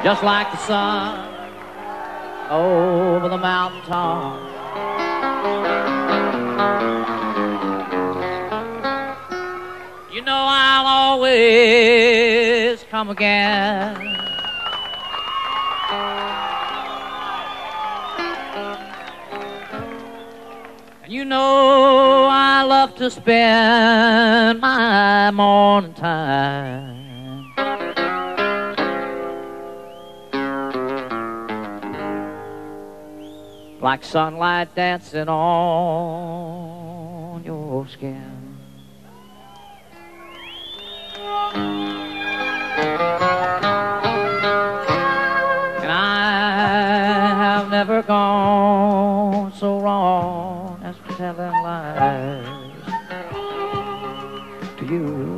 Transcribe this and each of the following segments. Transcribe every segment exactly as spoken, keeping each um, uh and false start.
just like the sun over the mountain top. You know I'll always come again. And you know I love to spend my morning time like sunlight dancing on your skin. And I have never gone so wrong as telling lies to you.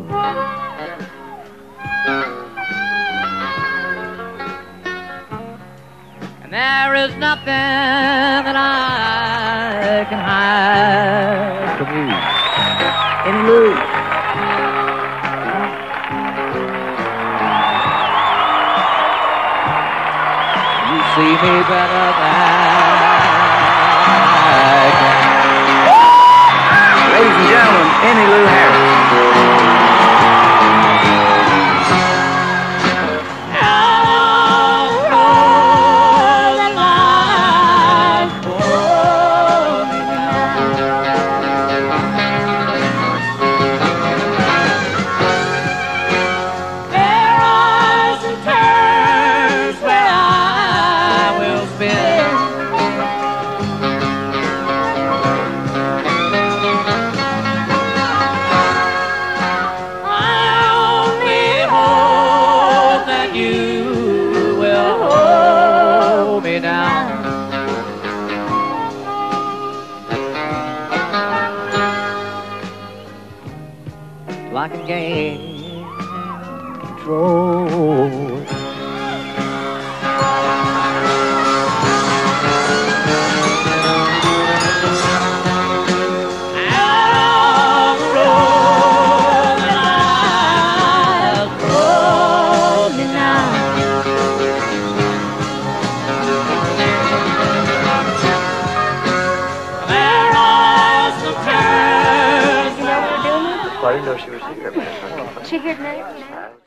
And there is nothing that I can hide from you. Any lose. You see me better than I can. Ladies and gentlemen, Emmylou Harris. Like a game control. Out the road that I've thrown me now. There are some turns. I didn't know she was here. She here tonight?